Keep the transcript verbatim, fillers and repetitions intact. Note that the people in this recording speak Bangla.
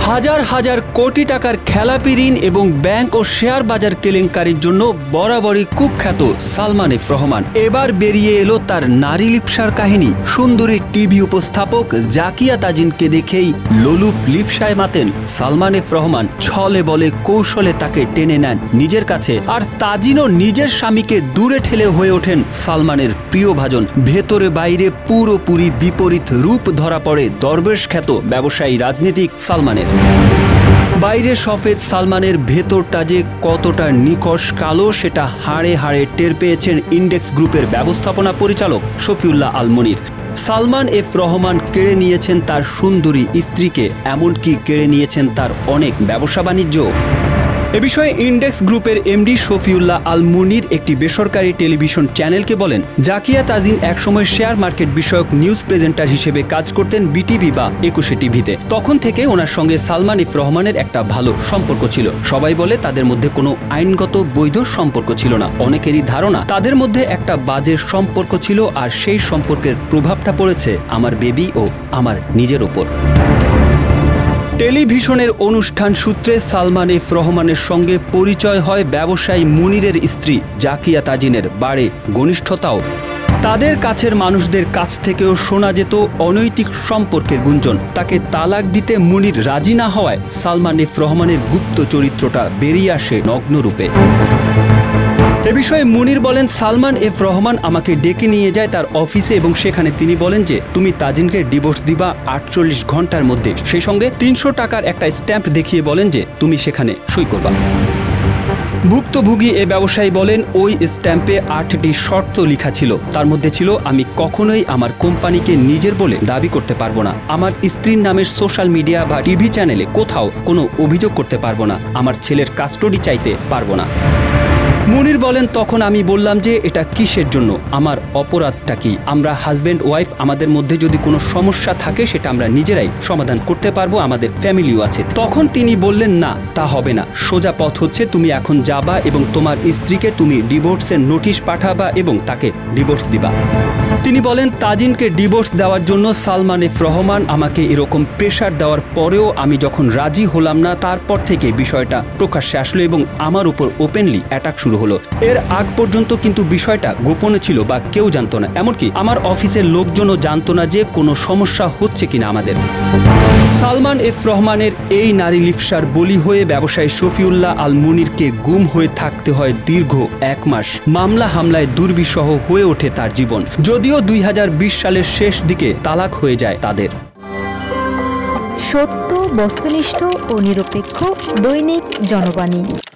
হাজার হাজার কোটি টাকার খেলাপি ঋণ এবং ব্যাংক ও শেয়ার বাজার কেলেঙ্কারির জন্য বরাবরই কুখ্যাত সালমান এফ রহমান এবার বেরিয়ে এলো তার নারী লিপ্সার কাহিনী। সুন্দরী টিভি উপস্থাপক জাকিয়া তাজিনকে দেখেই লোলুপ লিপ্সায় মাতেন সালমান এফ রহমান। ছলে বলে কৌশলে তাকে টেনে নেন নিজের কাছে, আর তাজিনও নিজের স্বামীকে দূরে ঠেলে হয়ে ওঠেন সালমানের প্রিয় ভাজন। ভেতরে বাইরে পুরোপুরি বিপরীত রূপ ধরা পড়ে দরবেশ খ্যাত ব্যবসায়ী রাজনীতিক সালমানের। বাইরে সফেদ সালমানের ভেতরটা যে কতটা নিকষ কালো সেটা হাড়ে হাড়ে টের পেয়েছেন ইন্ডেক্স গ্রুপের ব্যবস্থাপনা পরিচালক শফিউল্লাহ আল মনির। সালমান এফ রহমান কেড়ে নিয়েছেন তার সুন্দরী স্ত্রীকে, এমনকি কেড়ে নিয়েছেন তার অনেক ব্যবসা বাণিজ্য। এ বিষয়ে ইন্ডেক্স গ্রুপের এমডি শফিউল্লাহ আল মুনির একটি বেসরকারি টেলিভিশন চ্যানেলকে বলেন, জাকিয়া তাজিন একসময় শেয়ার মার্কেট বিষয়ক নিউজ প্রেজেন্টার হিসেবে কাজ করতেন বিটিভি বা একুশে টিভিতে। তখন থেকে ওনার সঙ্গে সালমান এফ রহমানের একটা ভালো সম্পর্ক ছিল। সবাই বলে তাদের মধ্যে কোনো আইনগত বৈধ সম্পর্ক ছিল না। অনেকেরই ধারণা তাদের মধ্যে একটা বাজে সম্পর্ক ছিল, আর সেই সম্পর্কের প্রভাবটা পড়েছে আমার বেবি ও আমার নিজের ওপর। টেলিভিশনের অনুষ্ঠান সূত্রে সালমান এফ রহমানের সঙ্গে পরিচয় হয় ব্যবসায়ী মুনিরের স্ত্রী জাকিয়া তাজিনের, বাড়ে ঘনিষ্ঠতাও। তাদের কাছের মানুষদের কাছ থেকেও শোনা যেত অনৈতিক সম্পর্কের গুঞ্জন। তাকে তালাক দিতে মুনির রাজি না হওয়ায় সালমান এফ রহমানের গুপ্ত চরিত্রটা বেরিয়ে আসে নগ্নরূপে। এ বিষয়ে মুনির বলেন, সালমান এফ রহমান আমাকে ডেকে নিয়ে যায় তার অফিসে এবং সেখানে তিনি বলেন যে তুমি তাজিনকে ডিভোর্স দিবা আটচল্লিশ ঘন্টার মধ্যে। সেই সঙ্গে তিনশো টাকার একটা স্ট্যাম্প দেখিয়ে বলেন যে তুমি সেখানে সই করবা। ভুক্তভোগী এ ব্যবসায়ী বলেন, ওই স্ট্যাম্পে আটটি শর্ত লেখা ছিল। তার মধ্যে ছিল, আমি কখনোই আমার কোম্পানিকে নিজের বলে দাবি করতে পারবো না, আমার স্ত্রীর নামের সোশ্যাল মিডিয়া বা টিভি চ্যানেলে কোথাও কোনো অভিযোগ করতে পারবো না, আমার ছেলের কাস্টডি চাইতে পারবো না। মুনির বলেন, তখন আমি বললাম যে এটা কিসের জন্য, আমার অপরাধটা কি, আমরা হাজব্যান্ড ওয়াইফ, আমাদের মধ্যে যদি কোনো সমস্যা থাকে সেটা আমরা নিজেরাই সমাধান করতে পারবো, আমাদের ফ্যামিলিও আছে। তখন তিনি বললেন, না তা হবে না, সোজা পথ হচ্ছে তুমি এখন যাবা এবং তোমার স্ত্রীকে তুমি ডিভোর্সের নোটিশ পাঠাবা এবং তাকে ডিভোর্স দিবা। তিনি বলেন, তাজিনকে ডিভোর্স দেওয়ার জন্য সালমান এফ রহমান আমাকে এরকম প্রেশার দেওয়ার পরেও আমি যখন রাজি হলাম না, তারপর থেকে বিষয়টা প্রকাশ্যে আসলো এবং আমার উপর ওপেনলি অ্যাটাক শুরু হলো। এর আগ পর্যন্ত কিন্তু বিষয়টা গোপনে ছিল বা কেউ জানতো না, এমনকি আমার অফিসের লোকজনও জানতো না যে কোনো সমস্যা হচ্ছে কিনা আমাদের। সালমান এফ রহমানের এই নারী লিপ্সার বলি হয়ে ব্যবসায়ী শফিউল্লাহ আল মুনিরকে গুম হয়ে থাকতে হয় দীর্ঘ এক মাস। মামলা হামলায় দুর্বিষহ হয়ে ওঠে তার জীবন, যদিও দুই হাজার বিশ সালের শেষ দিকে তালাক হয়ে যায় তাদের। সত্য, বস্তুনিষ্ঠ ও নিরপেক্ষ দৈনিক জনবাণী।